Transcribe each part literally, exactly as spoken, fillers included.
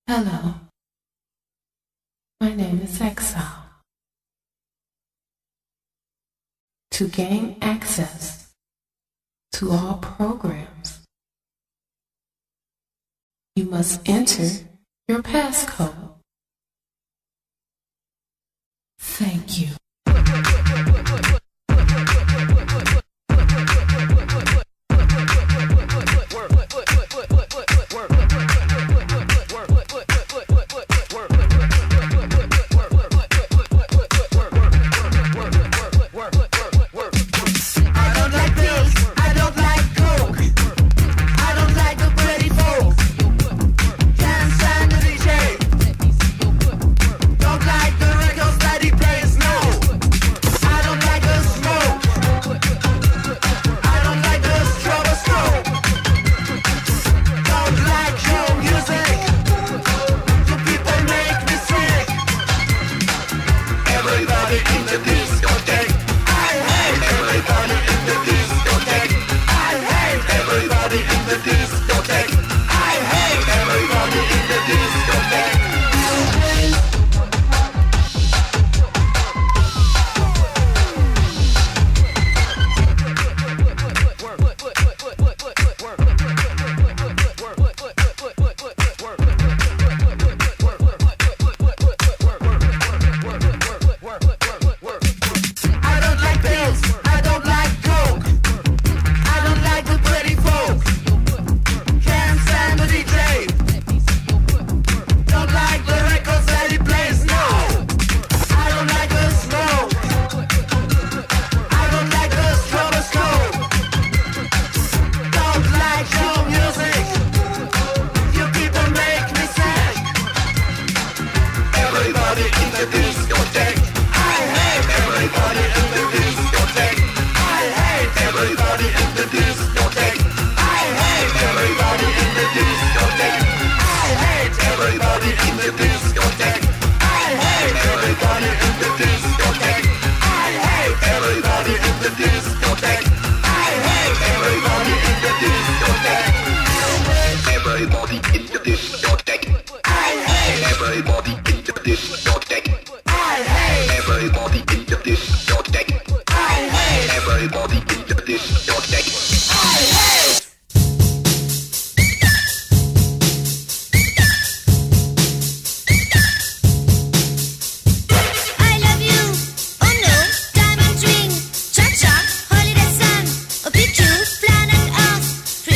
Hello, my name is Exile. To gain access to all programs, you must enter your passcode. Thank you.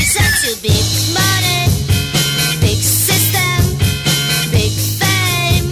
Big money, big system, big fame.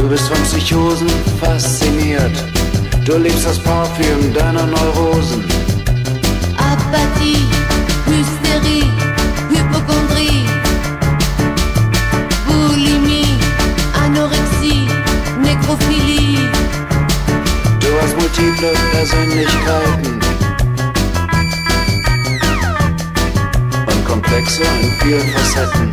Du bist von Psychosen fasziniert. Du liebst das Parfüm deiner Neurosen. Apathie, Hysterie, Hypochondrie, Bulimie, Anorexie, Nekrophilie. Du hast multiple Persönlichkeiten und Komplexe in vielen Facetten.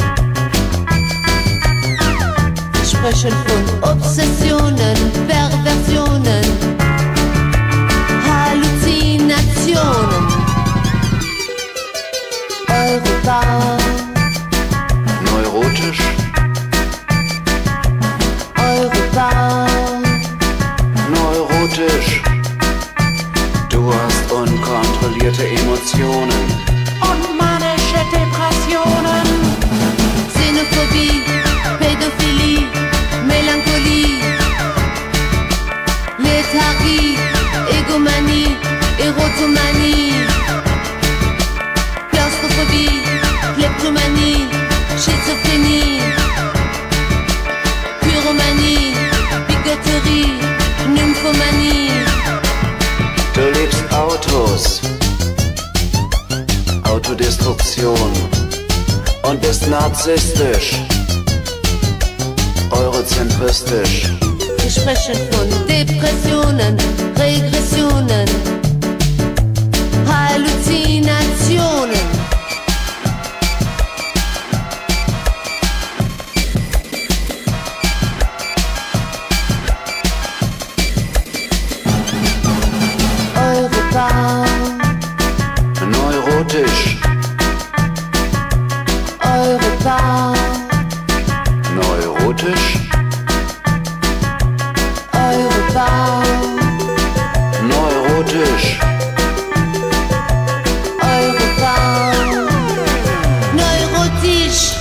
Wir sprechen von Obsessionen, Perversionen, Halluzinationen. Europa. Neurotisch. Europa. Neurotisch. Du hast unkontrollierte Emotionen Und manische Depressionen. Xenophobie, Pädophilie, Melancholie, Lethargie, Egomanie, Erotomanie, Klaustrophobie, Kleptomanie, Schizophrenie, Pyromanie, Bigotterie, Nymphomanie. Du liebst Autos, Autodestruktion und bist narzisstisch, eurozentristisch. Wir sprechen von Depressionen, Regressionen, Halluzinationen. Europa. Neurotisch. Europa. Neurotisch. Europa. Neurotisch. Europa. Neurotisch.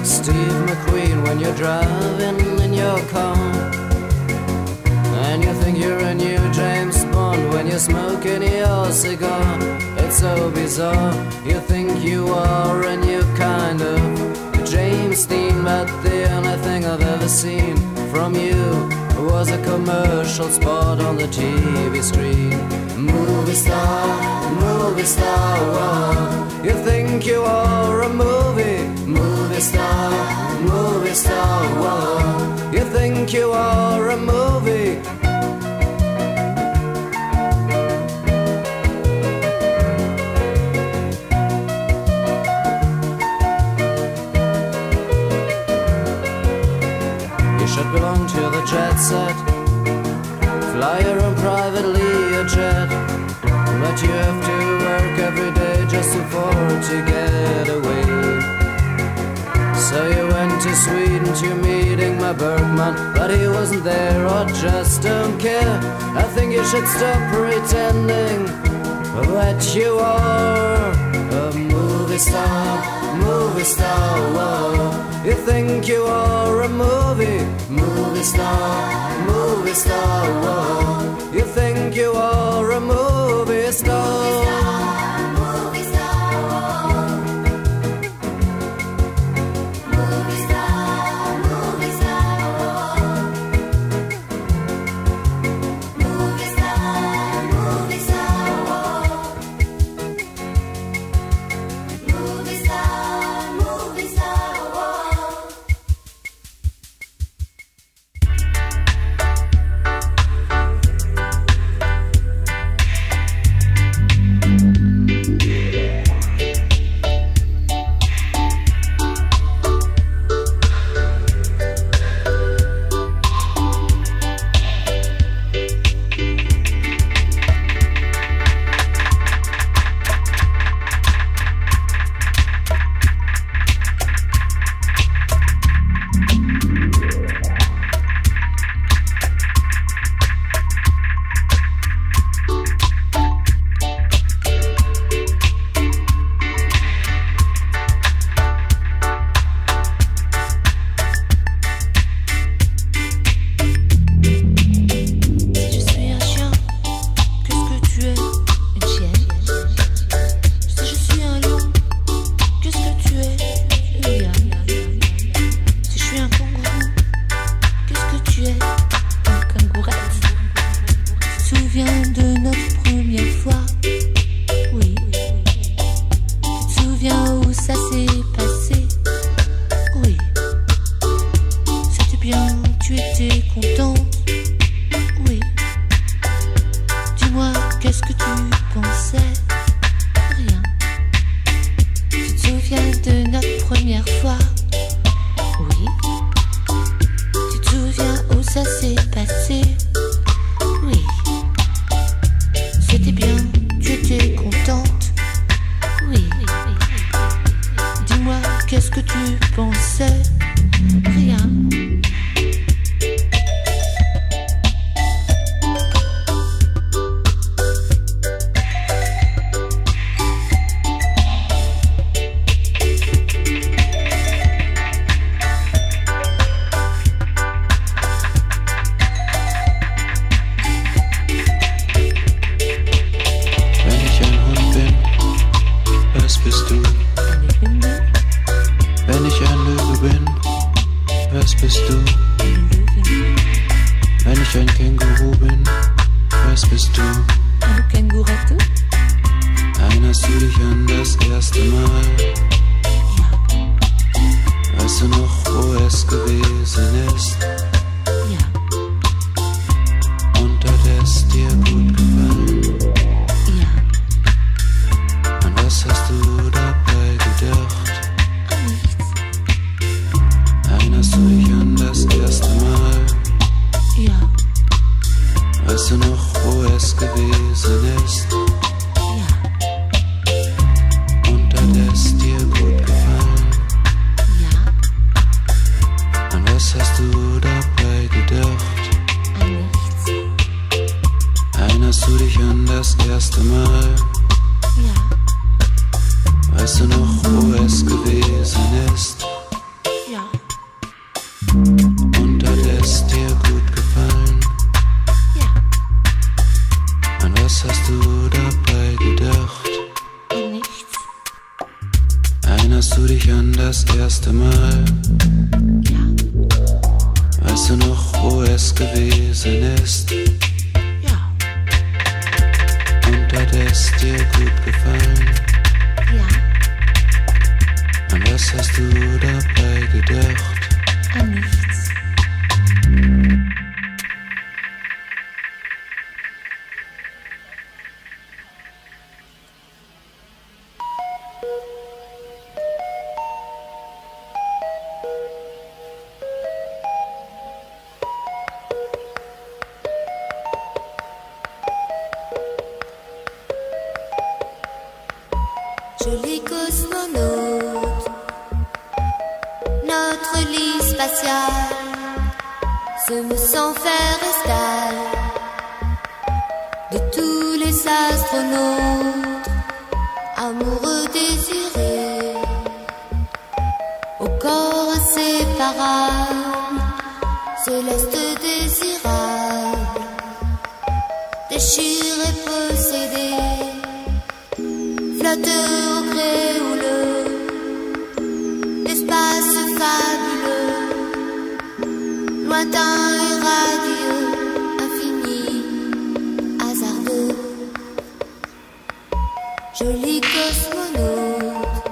like Steve McQueen when you're driving in your car. And you think you're a new James Bond when you're smoking your cigar. It's so bizarre, you think you are a new kind of James Dean, but the only thing I've ever seen from you was a commercial spot on the T V screen. Movie star, movie star, whoa. You think you are a movie, movie star, movie star, whoa. You think you are a movie. You should belong to the jet set, fly your own privately a jet, but you have to work every day just to afford to get away. So you went to Sweden to meeting my Bergman, but he wasn't there, or just don't care. I think you should stop pretending that you are a movie star, movie star, whoa. You think you are a movie, movie star, movie star, whoa. You think you are a movie star. Weißt du noch, wo es gewesen ist? Erinnerst du dich an das erste Mal? Ja, Weißt du noch, wo es gewesen ist? ja, Und hat es dir gut gefallen? ja, An was hast du dabei gedacht? an nichts. Joli cosmonaute, notre lit spatial se meut sans faire escale de tous les astronautes, amoureux désirés, au corps inséparable, céleste désirable, déchiré, possédé, flotte au gré houleux d'espace fabuleux, lointain et radieux, infini, hasardeux. Joli cosmonaute,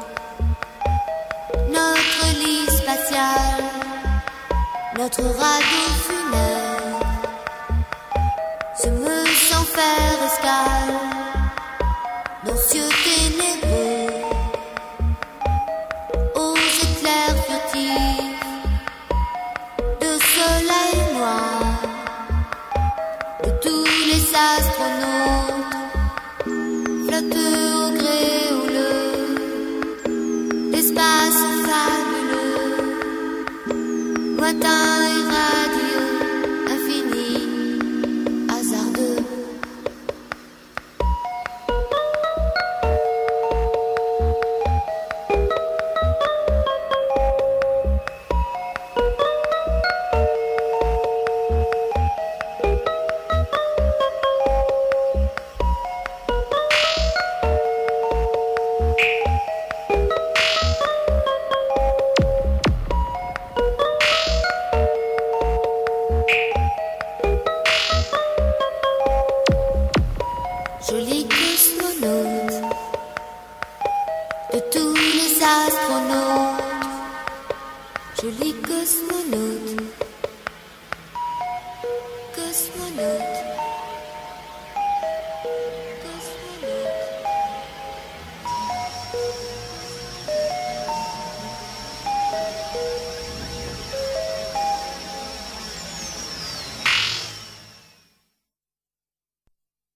notre lit spatial, notre radeau funèbre se meut sans faire escale dans cieux ténébreux, aux éclairs furtifs de soleil noir, de tous les astronautes, flotteux au gré houleux d'espace fabuleux, lointain et radieux, infini, hasardeux. Joli cosmonaute, de tous les astronautes, joli cosmonaute.